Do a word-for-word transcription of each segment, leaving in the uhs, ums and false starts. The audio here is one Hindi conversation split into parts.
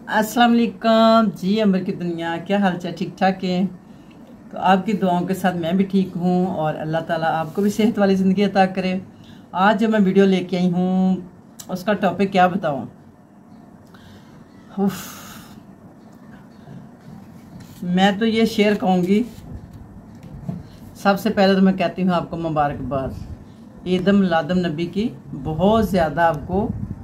अस्सलाम वालेकुम जी। अमर की दुनिया, क्या हाल चाल? ठीक ठाक है? तो आपकी दुआओं के साथ मैं भी ठीक हूँ और अल्लाह ताला आपको भी सेहत वाली ज़िंदगी अता करे। आज जो मैं वीडियो लेके आई हूँ उसका टॉपिक क्या बताऊँ। उफ, मैं तो ये शेयर कहूँगी। सबसे पहले तो मैं कहती हूँ आपको मुबारकबाद, ईद मिलाद नबी की बहुत ज़्यादा आपको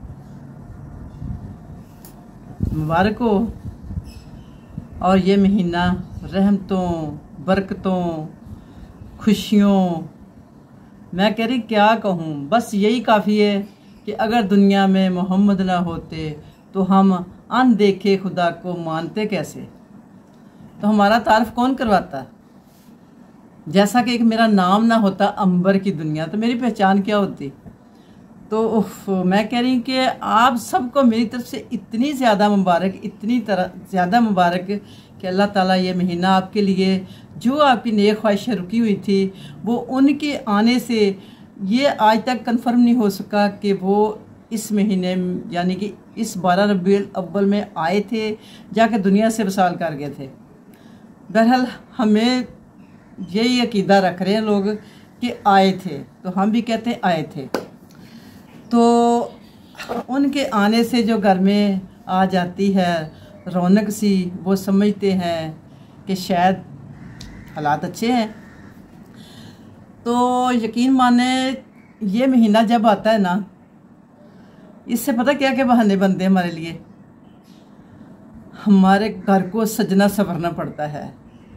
मुबारक हो। और ये महीना रहमतों, बरकतों, खुशियों, मैं कह रही क्या कहूँ, बस यही काफ़ी है कि अगर दुनिया में मोहम्मद ना होते तो हम अनदेखे खुदा को मानते कैसे, तो हमारा तारफ़ कौन करवाता। जैसा कि एक मेरा नाम ना होता अंबर की दुनिया, तो मेरी पहचान क्या होती। तो उफ, मैं कह रही हूँ कि आप सबको मेरी तरफ से इतनी ज़्यादा मुबारक, इतनी तरह ज़्यादा मुबारक कि अल्लाह ताला ये महीना आपके लिए जो आपकी नेक ख्वाहिशें रुकी हुई थी वो उनके आने से ये आज तक कंफर्म नहीं हो सका कि वो इस महीने यानी कि इस बारह रबीउल अव्वल में आए थे, जाके दुनिया से वसाल कर गए थे। बहरहाल हमें यही अकीदा रख रहे हैं लोग कि आए थे, तो हम भी कहते हैं आए थे। तो उनके आने से जो घर में आ जाती है रौनक सी, वो समझते हैं कि शायद हालात अच्छे हैं। तो यकीन माने ये महीना जब आता है ना, इससे पता क्या क्या बहाने बनते हैं हमारे लिए। हमारे घर को सजना संवरना पड़ता है,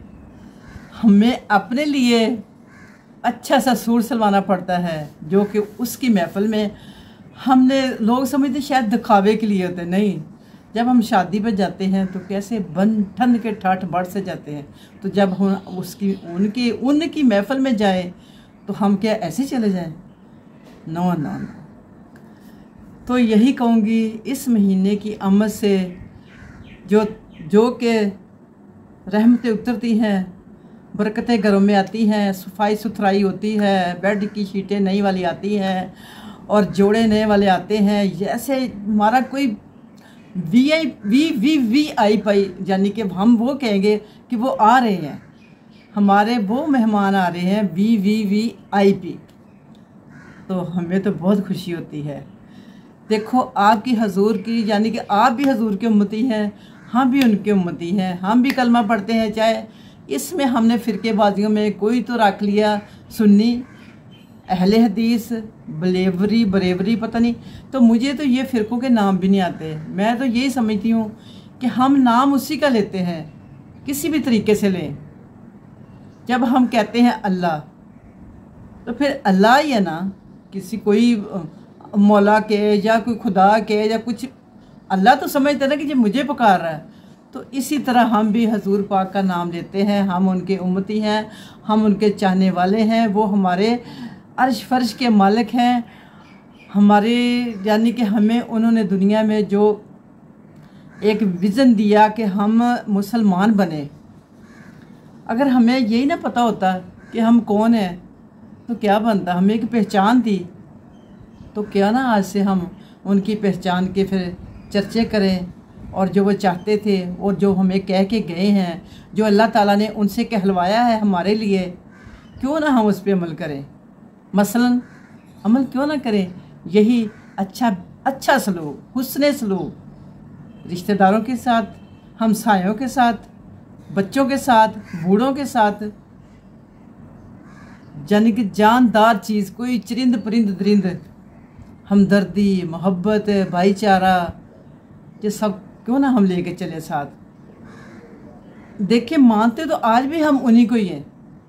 हमें अपने लिए अच्छा सा सूट सिलवाना पड़ता है जो कि उसकी महफिल में हमने लोग समझते शायद दिखावे के लिए होते, नहीं। जब हम शादी पर जाते हैं तो कैसे बन ठन के ठाठ बाट से जाते हैं, तो जब हम उसकी उनकी उनकी महफिल में जाएं तो हम क्या ऐसे चले जाएं? No no no. तो यही कहूँगी, इस महीने की आमद से जो जो के रहमतें उतरती हैं, बरकतें घरों में आती हैं, सफाई सुथराई होती है, बेड की शीटें नई वाली आती हैं और जोड़े नए वाले आते हैं। जैसे हमारा कोई V I V V V I P, यानी कि हम वो कहेंगे कि वो आ रहे हैं, हमारे वो मेहमान आ रहे हैं, V V V I P. तो हमें तो बहुत खुशी होती है। देखो आपकी हजूर की, यानी कि आप भी हजूर की उम्मती हैं, हम भी उनके उम्मती हैं, हम भी कलमा पढ़ते हैं। चाहे इसमें हमने फ़िरक़ेबाजियों में कोई तो रख लिया सुन्नी, अहले हदीस, बलेवरी, बरेवरी, पता नहीं। तो मुझे तो ये फ़िरक़ों के नाम भी नहीं आते। मैं तो यही समझती हूँ कि हम नाम उसी का लेते हैं, किसी भी तरीके से लें। जब हम कहते हैं अल्लाह, तो फिर अल्लाह ही है ना, किसी कोई मौला के या कोई खुदा के या कुछ, अल्लाह तो समझते ना कि ये मुझे पुकार रहा है। तो इसी तरह हम भी हजूर पाक का नाम लेते हैं। हम उनके उम्मती हैं, हम उनके चाहने वाले हैं। वो हमारे अर्श फर्श के मालिक हैं, हमारे, यानी कि हमें उन्होंने दुनिया में जो एक विज़न दिया कि हम मुसलमान बने। अगर हमें यही ना पता होता कि हम कौन हैं तो क्या बनता। हमें एक पहचान थी तो क्या ना आज से हम उनकी पहचान के फिर चर्चे करें, और जो वो चाहते थे और जो हमें कह के गए हैं, जो अल्लाह ताला ने उनसे कहलवाया है हमारे लिए, क्यों ना हम उस पर अमल करें। मसलन अमल क्यों ना करें, यही अच्छा अच्छा सलूक, हुस्ने सलूक, रिश्तेदारों के साथ, हमसायों के साथ, बच्चों के साथ, बूढ़ों के साथ, यानी कि जानदार चीज़, कोई चरिंद परिंद दरिंद, हमदर्दी, मोहब्बत, भाईचारा, ये सब क्यों ना हम लेके चले साथ। देखिए मानते तो आज भी हम उन्हीं को ही हैं।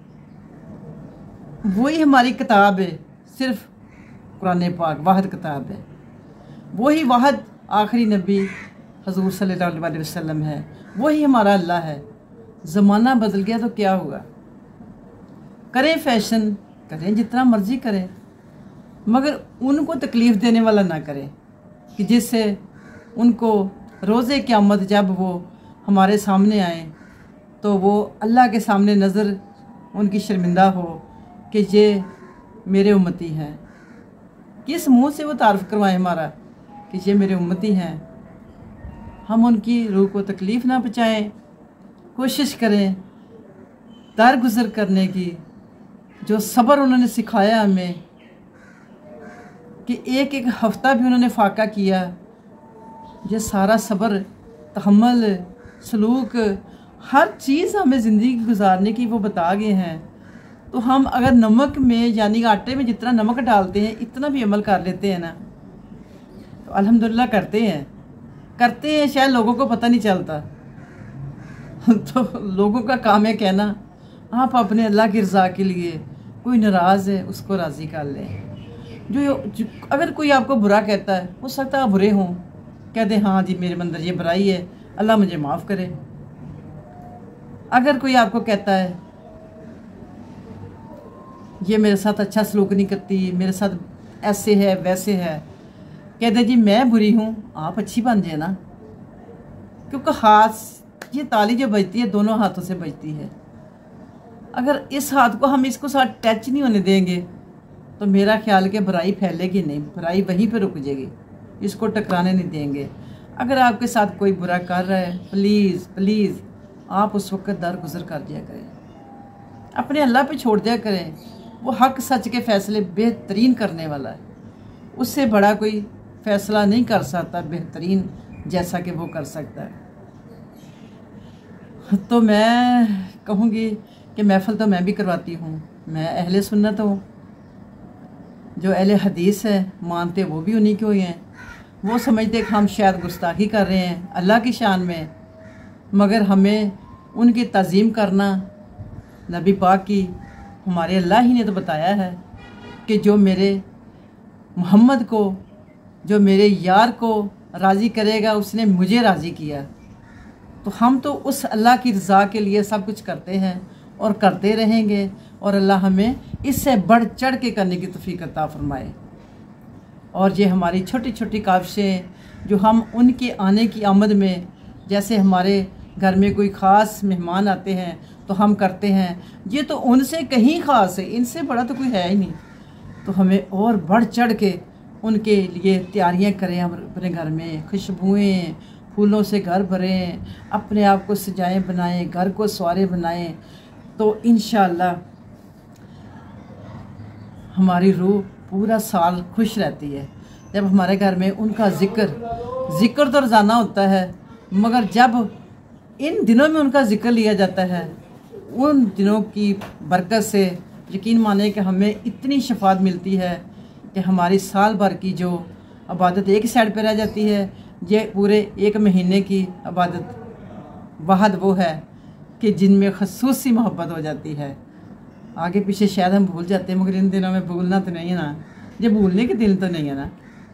वही हमारी किताब है, सिर्फ कुरान पाक वाहिद किताब है। वही वाहिद आखिरी नबी हजूर सल्लल्लाहु अलैहि वसल्लम है। वही हमारा अल्लाह है। ज़माना बदल गया तो क्या होगा। करें फैशन, करें जितना मर्ज़ी करें, मगर उनको तकलीफ़ देने वाला ना करें कि जिससे उनको रोज़े क़यामत जब वो हमारे सामने आए तो वो अल्लाह के सामने नज़र उनकी शर्मिंदा हो कि ये मेरे उम्मती हैं। किस मुंह से वो तारीफ़ करवाएं हमारा कि ये मेरे उम्मती हैं। हम उनकी रूह को तकलीफ़ ना पहुँचाएं, कोशिश करें दर गुज़र करने की। जो सब्र उन्होंने सिखाया हमें कि एक एक हफ़्ता भी उन्होंने फाका किया, ये सारा सब्र, तहम्मुल, सलूक, हर चीज़ हमें ज़िंदगी गुजारने की वो बता गए हैं। तो हम अगर नमक में यानी आटे में जितना नमक डालते हैं इतना भी अमल कर लेते हैं ना, तो अल्हम्दुलिल्लाह करते हैं करते हैं शायद लोगों को पता नहीं चलता। तो लोगों का काम है कहना आप अपने अल्लाह की रज़ा के लिए, कोई नाराज़ है उसको राज़ी कर लें। जो, जो अगर कोई आपको बुरा कहता है, हो सकता है आप बुरे हों, कह दे हाँ जी मेरे अंदर ये बुराई है, अल्लाह मुझे माफ़ करे। अगर कोई आपको कहता है ये मेरे साथ अच्छा सलूक नहीं करती, मेरे साथ ऐसे है वैसे है, कह दे जी मैं बुरी हूँ, आप अच्छी बन जाए ना। क्योंकि हाथ, ये ताली जो बजती है दोनों हाथों से बजती है। अगर इस हाथ को हम इसको साथ टच नहीं होने देंगे तो मेरा ख्याल कि बुराई फैलेगी नहीं, बुराई वहीं पे रुक जाएगी, इसको टकराने नहीं देंगे। अगर आपके साथ कोई बुरा कर रहा है, प्लीज़ प्लीज़ आप उस वक्त दर गुज़र कर दिया करें, अपने अल्लाह पे छोड़ दिया करें। वो हक सच के फ़ैसले बेहतरीन करने वाला है, उससे बड़ा कोई फ़ैसला नहीं कर सकता बेहतरीन जैसा कि वो कर सकता है। तो मैं कहूँगी कि महफ़िल तो मैं भी करवाती हूँ, मैं अहले सुन्नत हूँ, जो अहले हदीस है मानते वो भी उन्हीं को ही हैं। वो समझते कि हम शायद गुस्ताखी कर रहे हैं अल्लाह की शान में, मगर हमें उनकी तज़ीम करना, नबी पाक की, हमारे अल्लाह ही ने तो बताया है कि जो मेरे मोहम्मद को, जो मेरे यार को राज़ी करेगा उसने मुझे राज़ी किया। तो हम तो उस अल्लाह की रज़ा के लिए सब कुछ करते हैं और करते रहेंगे, और अल्लाह हमें इससे बढ़ चढ़ के करने की तौफीक अता फरमाए। और ये हमारी छोटी छोटी काविशें जो हम उनके आने की आमद में, जैसे हमारे घर में कोई ख़ास मेहमान आते हैं तो हम करते हैं, ये तो उनसे कहीं ख़ास है, इनसे बड़ा तो कोई है ही नहीं। तो हमें और बढ़ चढ़ के उनके लिए तैयारियां करें, हम अपने घर में खुशबुएं, फूलों से घर भरें, अपने आप को सजाएं बनाएं, घर को सवारे बनाएं। तो इंशाअल्लाह हमारी रूह पूरा साल खुश रहती है जब हमारे घर में उनका ज़िक्र ज़िक्र तो रोज़ाना होता है, मगर जब इन दिनों में उनका ज़िक्र लिया जाता है, उन दिनों की बरकत से यकीन माने कि हमें इतनी शफात मिलती है कि हमारी साल भर की जो इबादत एक साइड पर रह जाती है, ये पूरे एक महीने की इबादत वहद वो है कि जिनमें खसूसी मोहब्बत हो जाती है। आगे पीछे शायद हम भूल जाते हैं, मगर इन दिनों में भूलना तो नहीं है ना, ये भूलने के दिल तो नहीं है ना,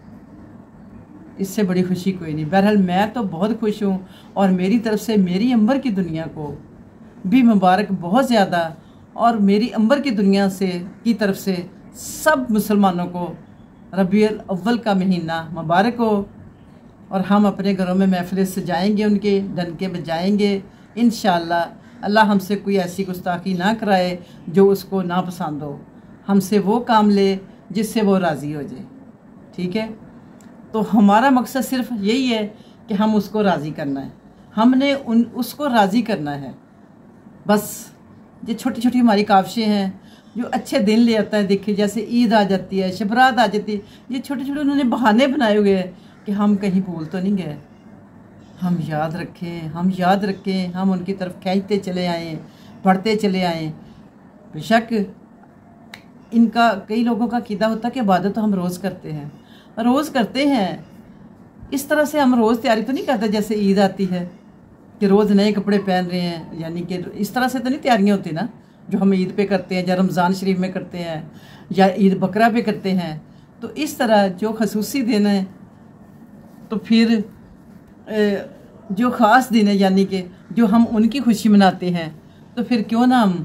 इससे बड़ी खुशी कोई नहीं। बहरहाल मैं तो बहुत खुश हूँ, और मेरी तरफ से मेरी अंबर की दुनिया को भी मुबारक बहुत ज़्यादा, और मेरी अंबर की दुनिया से की तरफ से सब मुसलमानों को रबीउल अव्वल का महीना मुबारक हो। और हम अपने घरों में महफिल सजाएंगे, उनके डंके बजाएंगे इंशाअल्लाह। अल्लाह हमसे कोई ऐसी गुस्ताखी ना कराए जो उसको ना पसंद हो, हमसे वो काम ले जिससे वो राज़ी हो जाए। ठीक है, तो हमारा मकसद सिर्फ यही है कि हम उसको राज़ी करना है, हमने उन उसको राज़ी करना है बस। ये छोटी छोटी हमारी काविशें हैं जो अच्छे दिन ले आता है। देखिए जैसे ईद आ जाती है, शबरात आ जाती है, ये छोटे छोटे उन्होंने बहाने बनाए हुए हैं कि हम कहीं भूल तो नहीं गए, हम याद रखें, हम याद रखें, हम उनकी तरफ खींचते चले आएँ, बढ़ते चले आएँ। बेशक इनका कई लोगों का कीदा होता है कि इबादत तो हम रोज़ करते हैं, रोज़ करते हैं, इस तरह से हम रोज़ तैयारी तो नहीं करते जैसे ईद आती है कि रोज़ नए कपड़े पहन रहे हैं, यानी कि इस तरह से तो नहीं तैयारियाँ होती ना जो हम ईद पे करते हैं, या रमज़ान शरीफ में करते हैं, या ईद बकरा पे करते हैं। तो इस तरह जो खसूसी दिन है, तो फिर जो ख़ास दिन है, यानी कि जो हम उनकी खुशी मनाते हैं, तो फिर क्यों ना हम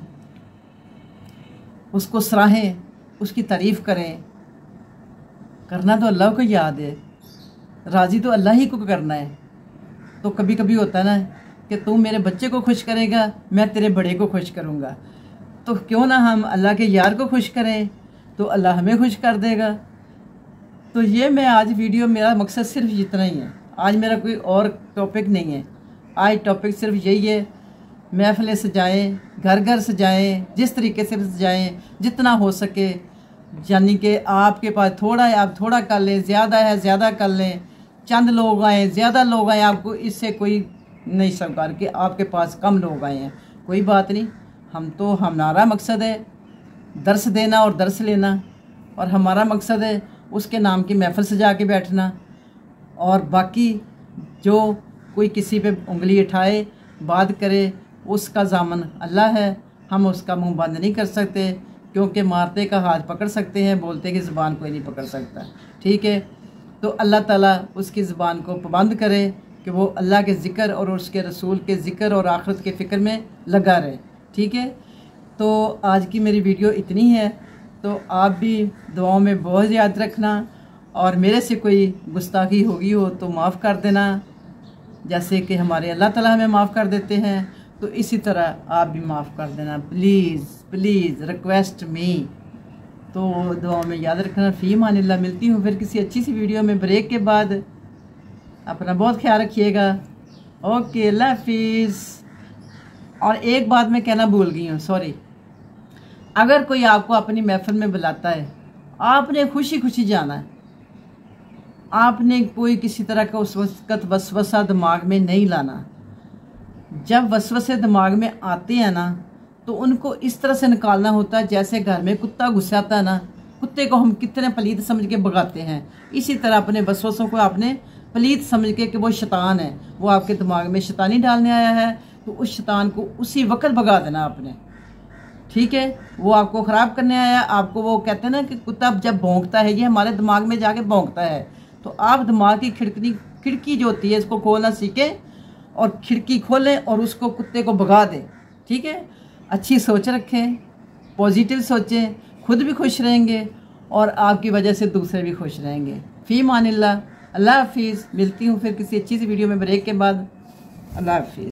उसको सराहें, उसकी तारीफ़ करें। करना तो अल्लाह को याद है, राज़ी तो अल्लाह ही को करना है। तो कभी कभी होता है ना कि तू मेरे बच्चे को खुश करेगा, मैं तेरे बड़े को खुश करूँगा, तो क्यों ना हम अल्लाह के यार को खुश करें, तो अल्लाह हमें खुश कर देगा। तो ये मैं आज वीडियो, मेरा मकसद सिर्फ इतना ही है, आज मेरा कोई और टॉपिक नहीं है, आज टॉपिक सिर्फ यही है, महफिलें सजाएं, घर घर सजाएं, जिस तरीके से सजाएं जितना हो सके। यानी कि आपके पास थोड़ा है आप थोड़ा कर लें, ज़्यादा है ज़्यादा कर लें, चंद लोग आए ज़्यादा लोग आए, आपको इससे कोई नहीं सरकार कि आपके पास कम लोग आए हैं, कोई बात नहीं। हम तो हमारा मकसद है दर्स देना और दर्स लेना, और हमारा मकसद है उसके नाम की महफिल सजा के बैठना। और बाकी जो कोई किसी पे उंगली उठाए बात करे, उसका ज़ामन अल्लाह है, हम उसका मुंह बंद नहीं कर सकते, क्योंकि मारते का हाथ पकड़ सकते हैं, बोलते की ज़ुबान कोई नहीं पकड़ सकता। ठीक है, तो अल्लाह ताला उसकी ज़ुबान को पाबंद करे कि वो अल्लाह के ज़िक्र और उसके रसूल के ज़िक्र और आखिरत के फ़िक्र में लगा रहे। ठीक है, तो आज की मेरी वीडियो इतनी है, तो आप भी दुआओं में बहुत याद रखना, और मेरे से कोई गुस्ताखी होगी हो तो माफ़ कर देना, जैसे कि हमारे अल्लाह ताला हमें माफ़ कर देते हैं, तो इसी तरह आप भी माफ़ कर देना, प्लीज़ प्लीज़ रिक्वेस्ट मी। तो दुआओं में याद रखना। फ़ी मानिल्लाह, मिलती हूँ फिर किसी अच्छी सी वीडियो में ब्रेक के बाद। अपना बहुत ख्याल रखिएगा। ओके, अल्लाह हाफिज़। और एक बात मैं कहना भूल गई हूँ, सॉरी। अगर कोई आपको अपनी महफिल में बुलाता है, आपने खुशी खुशी जाना है, आपने कोई किसी तरह का उस वक्त वसवसा दिमाग में नहीं लाना। जब वसवसे दिमाग में आते हैं ना, तो उनको इस तरह से निकालना होता है जैसे घर में कुत्ता गुस्सा आता है ना, कुत्ते को हम कितने पलीत समझ के भगाते हैं, इसी तरह अपने वसवसों को आपने पलीत समझ के कि वो शैतान है, वो आपके दिमाग में शैतानी डालने आया है, तो उस शैतान को उसी वक्त भगा देना आपने। ठीक है, वो आपको ख़राब करने आया, आपको वो कहते हैं ना कि कुत्ता जब भौंकता है, ये हमारे दिमाग में जाके भौंकता है, तो आप दिमाग की खिड़की खिड़की जो होती है इसको खोलना सीखें, और खिड़की खोलें और उसको कुत्ते को भगा दें। ठीक है, अच्छी सोच रखें, पॉजिटिव सोचें, खुद भी खुश रहेंगे और आपकी वजह से दूसरे भी खुश रहेंगे। फ़ी मानिल्लाह, अल्लाह हाफिज़। मिलती हूँ फिर किसी अच्छी सी वीडियो में ब्रेक के बाद। अल्लाह हाफिज़।